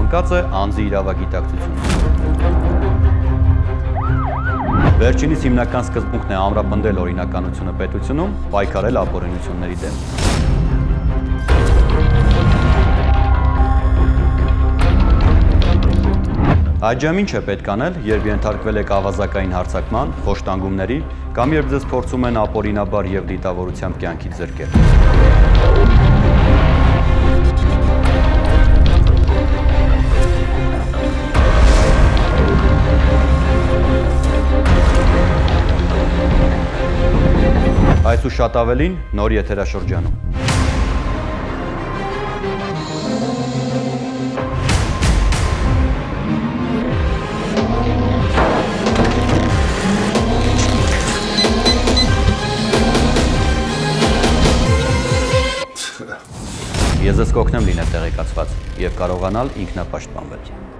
ընկած է անձի իրավագիտակցությունը։ Վերջինիս հիմնական սկզբունքն է ամրապնդել օրինականությունը պետությունում, պայքարել ապօրինությունների դեմ։ Այժմ ինչ է պետք անել, երբ ենթարկվել եք ավազակային հարձակման, խոշտանգումների կամ երբ ձեզ փորձում են ապօրինաբար եւ դիտավորությամբ կյանքից զրկել։ Այս ու շատ ավելին նոր եթերաշրջանում։ Ես ձեզ կօգնեմ լինել տեղեկացված եւ կարողանալ ինքնապաշտպանվել։